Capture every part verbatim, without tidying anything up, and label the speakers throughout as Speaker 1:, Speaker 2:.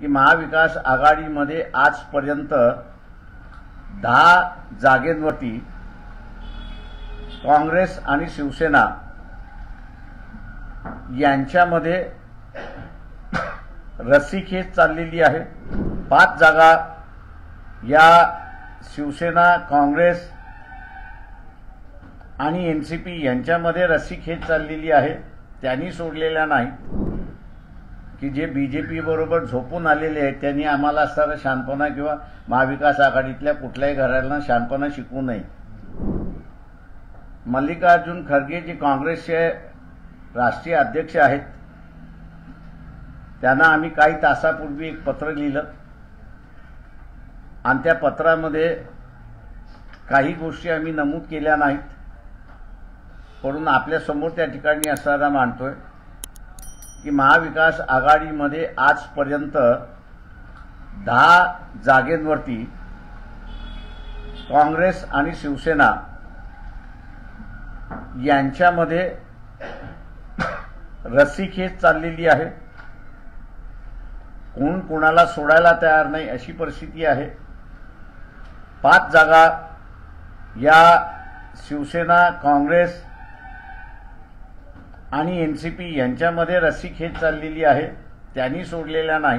Speaker 1: की महाविकास आघाडीमध्ये आजपर्यंत दहा जागेंवरती काँग्रेस आणि शिवसेना यांच्यामध्ये रस्सीखेच चाललेली आहे। पाच जागा या शिवसेना, काँग्रेस आणि एनसीपी यांच्यामध्ये रस्सीखेच चाललेली आहे। त्यांनी सोडलेल्या नाही की जे बीजेपी बरोबर झोपून आलेले आहेत त्यांनी आम्हाला सारा शांतपणा किंवा महाविकास आघाडीतल्या कुठल्याही घराला शांतपणा शिकवू नये। मल्लिकार्जुन खरगे जे काँग्रेसचे राष्ट्रीय अध्यक्ष आहेत त्यांना आम्ही काही तासापूर्वी एक पत्र लिहिलं आणि त्या पत्रामध्ये काही गोष्टी आम्ही नमूद केल्या नाहीत, परंतु आपल्या समोर त्या ठिकाणी असताना मांडतोय की महाविकास आघाडीमध्ये आजपर्यंत दहा जागेंवरती काँग्रेस आणि शिवसेना यांच्यामध्ये रस्सीखेच चाललेली आहे। कोण कोणाला सोडायला तयार नाही अशी परिस्थिती आहे। पाच जागा या शिवसेना, काँग्रेस आणि एनसीपी यांच्यामध्ये रस्सीखेच चाललेली आहे। त्यांनी सोडलेल्या नाही।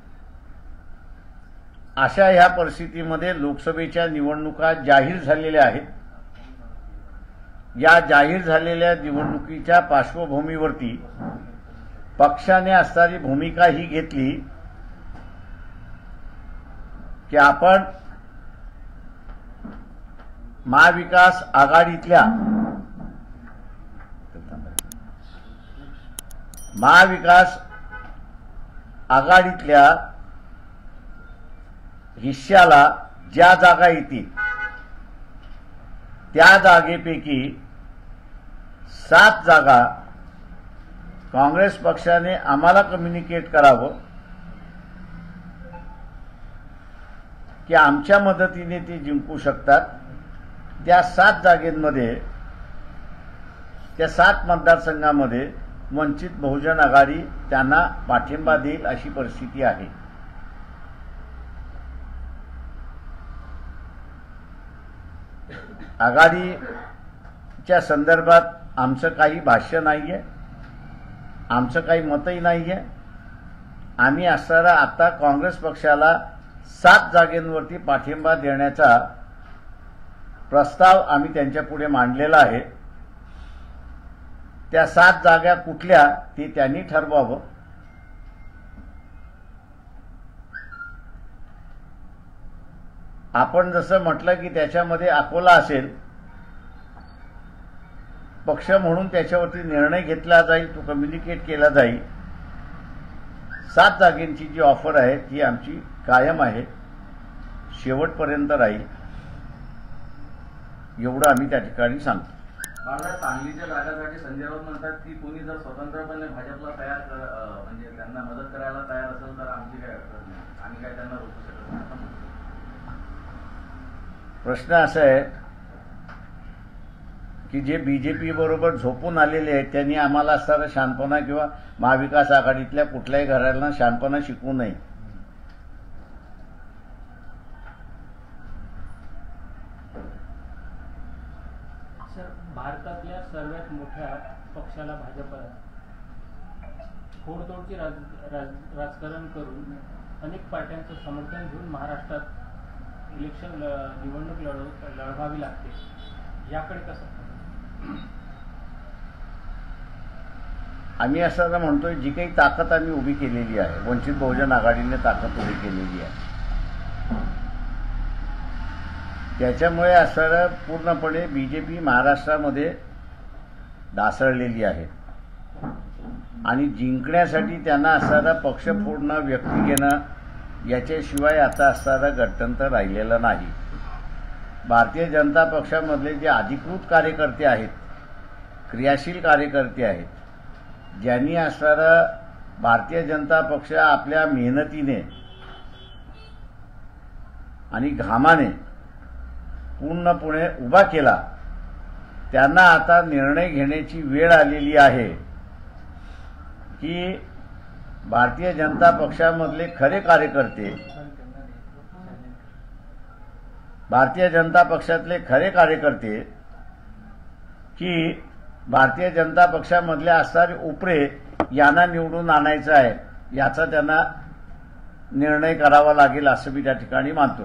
Speaker 1: अशा ह्या परिस्थितीमध्ये लोकसभेच्या निवडणुका जाहीर झालेल्या आहेत। या जाहीर झालेल्या निवडणुकीच्या पार्श्वभूमीवरती पक्षाने असणारी भूमिका ही घेतली की आपण महाविकास आघाडीतल्या महाविकास आघाडीतल्या हिश्श्याला ज्या जागा येतील त्या जागेपैकी सात जागा काँग्रेस पक्षाने आम्हाला कम्युनिकेट करावं की आमच्या मदतीने ते जिंकू शकतात। त्या सात जागेंमध्ये, त्या सात मतदारसंघामध्ये वंचित बहुजन आघाडी त्यांना पाठिंबा देईल अशी परिस्थिती आहे। आघाडीच्या संदर्भात आमचं काही भाष्य नाहीये, आमचं काही मतही नाहीये। आम्ही असणारा आता काँग्रेस पक्षाला सात जागेंवरती पाठिंबा देण्याचा प्रस्ताव आम्ही त्यांच्या पुढे मांडलेला आहे। त्या सात जागा कुठल्या ते त्यांनी ठरवावं। आपण जसं म्हटलं की त्याच्यामध्ये अकोला असेल, पक्ष म्हणून त्याच्यावरती निर्णय घेतला जाईल, तो कम्युनिकेट केला जाईल। सात जागेंची जी ऑफर आहे ती आमची कायम आहे, शेवटपर्यंत राहील, एवढं आम्ही त्या ठिकाणी सांगतो।
Speaker 2: बाळा, सांगलीच्या जागासाठी संजय राऊत म्हणतात की कोणी जर स्वतंत्रपणे भाजपला तयार म्हणजे त्यांना मदत करायला तयार असेल तर आमची काय अडचण नाही, आम्ही काय त्यांना रोखू शकत नाही।
Speaker 1: प्रश्न असा आहे की जे बीजेपी बरोबर झोपून आलेले आहेत त्यांनी आम्हाला सारा शांतपणा किंवा महाविकास आघाडीतल्या कुठल्याही घराला शांतपणा शिकवू नये।
Speaker 3: भारतातल्या सर्वात मोठ्या पक्षाला भाजप फोडतोडचे राज, राज, राजकारण करून अनेक पार्ट्यांचं समर्थन घेऊन महाराष्ट्रात इलेक्शन निवडणूक लढव लढवावी लागते, याकडे कसं?
Speaker 1: आम्ही असं म्हणतोय जी काही ताकद आम्ही उभी केलेली आहे, वंचित बहुजन आघाडीने ताकद उभी केलेली आहे, त्याच्यामुळे असं पूर्णपणे बीजेपी महाराष्ट्रामध्ये ढासळलेली आहे आणि जिंकण्यासाठी त्यांना असणारा पक्ष फोडणं, व्यक्ती घेणं याच्याशिवाय आता असणारा गत्यंतर राहिलेलं नाही। भारतीय जनता पक्षामधले जे अधिकृत कार्यकर्ते आहेत, क्रियाशील कार्यकर्ते आहेत, ज्यांनी असणारा भारतीय जनता पक्ष आपल्या मेहनतीने आणि घामाने पूर्णपणे उभा केला, त्यांना आता निर्णय घेण्याची वेळ आलेली आहे की भारतीय जनता पक्षामधले खरे कार्यकर्ते भारतीय जनता पक्षातले खरे कार्यकर्ते की भारतीय जनता पक्षामधले असणारे उपरे यांना निवडून आणायचं आहे याचा त्यांना निर्णय करावा लागेल असं मी त्या ठिकाणी मानतोय.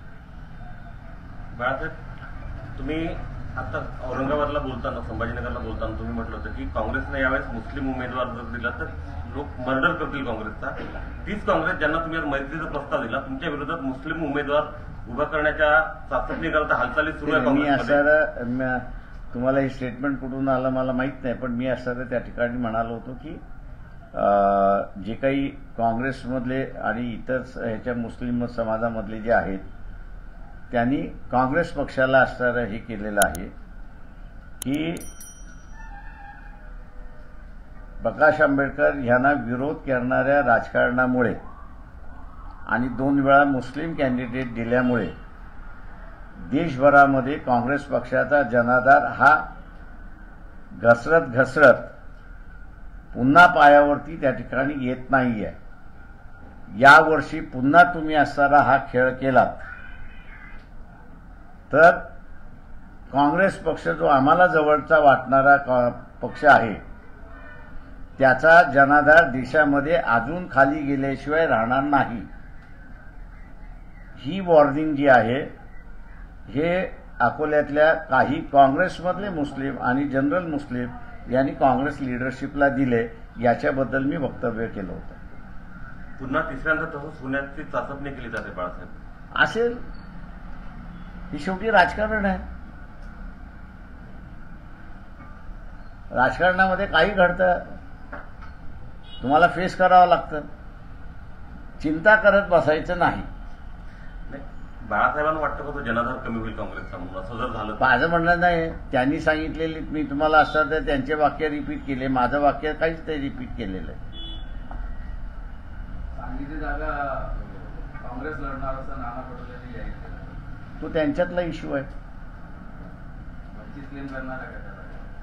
Speaker 4: बाळासाहेब, तुम्ही आता औरंगाबादला बोलताना, संभाजीनगरला बोलताना तुम्ही म्हटलं होतं की काँग्रेसने यावेळेस मुस्लिम उमेदवार जर दिला तर लोक मर्डर करतील काँग्रेसचा. तीच काँग्रेस ज्यांना तुम्ही आज मैत्रीचा प्रस्ताव दिला, तुमच्या विरोधात मुस्लिम उमेदवार उभा करण्याच्या चाचपणीकरता हालचाली सुरू आहे
Speaker 1: मी
Speaker 4: काँग्रेसमध्ये.
Speaker 1: असं तुम्हाला हे स्टेटमेंट कुठून आलं मला माहित नाही, पण मी असं त्या ठिकाणी म्हणालो होतो की जे काही काँग्रेसमधले आणि इतर ह्याच्या मुस्लिम समाजामधले जे आहेत त्यांनी काँग्रेस पक्षाला असणारं हे केलेलं आहे की प्रकाश आंबेडकर यांना विरोध करणाऱ्या राजकारणामुळे आणि दोन वेळा मुस्लिम कॅन्डिडेट दिल्यामुळे देशभरामध्ये काँग्रेस पक्षाचा जनाधार हा घसरत घसरत पुन्हा पायावरती त्या ठिकाणी येत नाहीये. यावर्षी पुन्हा तुम्ही असणारा हा खेळ केलात तर काँग्रेस पक्ष जो आम्हाला जवळचा वाटणारा पक्ष आहे त्याचा जनाधार देशामध्ये अजून खाली गेल्याशिवाय राहणार नाही. ही वॉर्निंग जी आहे हे अकोल्यातल्या काही काँग्रेसमधले मुस्लिम आणि जनरल मुस्लिम यांनी काँग्रेस लिडरशिपला दिले, याच्याबद्दल मी वक्तव्य केलं होतं.
Speaker 4: पुन्हा तिसऱ्यांदा तसंच होण्याची चाचपणी केली जाते बाळासाहेब.
Speaker 1: असेल, ही शेवटी राजकारण आहे. राजकारणामध्ये काही घडतं, तुम्हाला फेस करावं लागतं. चिंता करत बसायचं नाही.
Speaker 4: बाळासाहेबांना वाटतं का तो जनाधार कमी होईल काँग्रेसचा म्हणून, असं जर झालं?
Speaker 1: माझं म्हणणं नाही, त्यांनी सांगितलेली मी तुम्हाला असं तर त्यांचे वाक्य रिपीट केले, माझं वाक्य काहीच ते रिपीट केलेलं आहे.
Speaker 2: सांगलीची जागा काँग्रेस लढणार असं नाना पटोलेंनी जाहीर केलं.
Speaker 1: तो त्यांच्यातला इश्यू आहे.
Speaker 2: वंचित क्लेम करणार आहे का?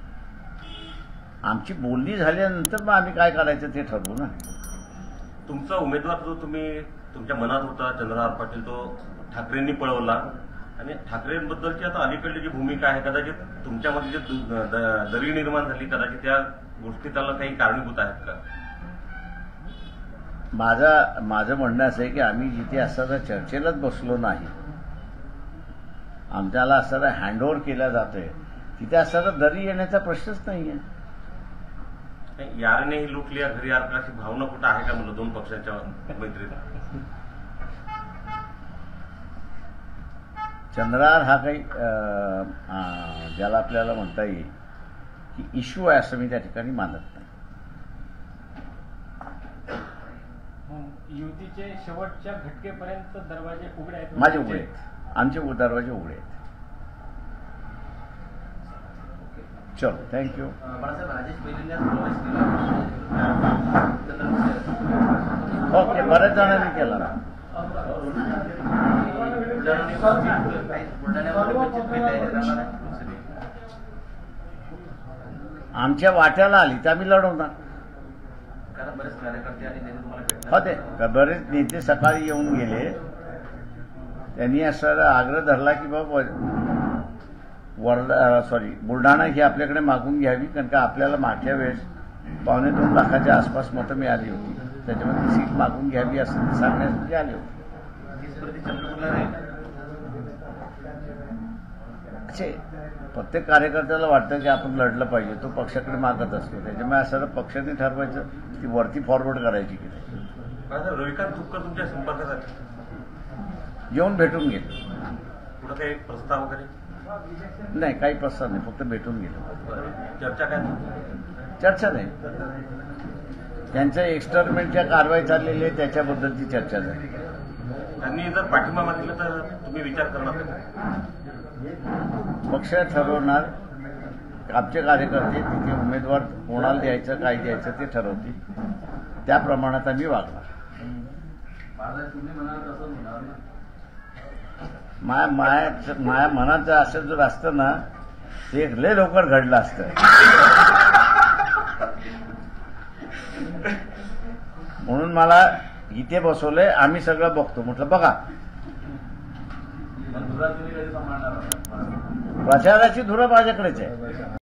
Speaker 1: आमची बोलणी झाल्यानंतर मग आम्ही काय करायचं ते ठरवू ना.
Speaker 4: तुमचा उमेदवार जो तुम्ही तुमच्या मनात होता चंद्रहार पाटील, तो ठाकरेंनी पळवला आणि ठाकरेंबद्दलची आता अलीकडली जी भूमिका आहे कदाचित तुमच्यामध्ये जे दरी निर्माण झाली कदाचित त्या गोष्टी त्याला काही कारणीभूत आहेत का?
Speaker 1: माझा माझं म्हणणं असं आहे की आम्ही जिथे असताना चर्चेलाच बसलो नाही, आमच्याला असताना हँडओव्हर केला जातोय तिथे असताना दरी येण्याचा प्रश्नच नाहीये.
Speaker 4: यारनेही लूट लिया घरी यार अशी भावना कुठं आहे का म्हणलं दोन पक्षांच्या मैत्रीत?
Speaker 1: चंद्रहार हा काही ज्याला आपल्याला म्हणता येईल की इश्यू आहे असं मी त्या ठिकाणी मानत नाही.
Speaker 3: युतीचे शेवटच्या घटकेपर्यंत दरवाजे उघडे आहेत?
Speaker 1: माझे उघडे आहेत, आमचे दरवाजे उघडे आहेत. चलो, थँक्यू.
Speaker 2: बाळासाहेब, राजेश बैलींनी आज प्रवेश केला.
Speaker 1: ओके, बऱ्याच जणांनी केला. आमच्या वाट्याला आली तर आम्ही लढवणार.
Speaker 2: कारण बरेच कार्यकर्ते आणि नेते तुम्हाला भेटणार.
Speaker 1: हो, ते बरेच नेते सकाळी येऊन गेले. त्यांनी असं आग्रह धरला की बाबा वर्धा सॉरी बुलढाणा ही आपल्याकडे मागून घ्यावी, कारण का आपल्याला मागच्या वेळेस पावणे दोन लाखाच्या आसपास मतं मिळाली होती, त्याच्यामध्ये सीट मागून घ्यावी असं ते सांगण्यासाठी आले होते. असे प्रत्येक कार्यकर्त्याला वाटतं की आपण लढलं पाहिजे, तो पक्षाकडे मागत असतो. त्याच्यामुळे असं पक्षाने ठरवायचं ती वरती फॉरवर्ड करायची की नाही.
Speaker 4: रविकांत तुपकर तुमच्या संपर्कात आले?
Speaker 1: येऊन भेटून गेले.
Speaker 4: पुढे काही प्रस्ताव वगैरे?
Speaker 1: नाही, काही प्रस्ताव नाही, फक्त भेटून गेलो.
Speaker 4: चर्चा काय?
Speaker 1: चर्चा नाही, त्यांच्या एक्सटर्नमेंटच्या कारवाई चाललेली आहे त्याच्याबद्दलची चर्चा झाली.
Speaker 4: त्यांनी जर पाठिंबा मागितला तर तुम्ही विचार करणार का?
Speaker 1: पक्ष ठरवणार. आमचे कार्यकर्ते तिथे उमेदवार कोणाला द्यायचं काय द्यायचं ते ठरवतील, त्या प्रमाणात आम्ही वागणार.
Speaker 2: तुम्ही म्हणाल तसं होणार ना.
Speaker 1: माया माया माया मनाचं असं जर असतं ना ते लय लवकर घडलं असतं. म्हणून मला इथे बसवलंय, आम्ही सगळं बघतो. म्हटलं बघा
Speaker 2: पण दुधात तुम्ही कधी सांभाळणार आहात?
Speaker 1: प्रचाराची धुरं माझ्याकडेच आहे.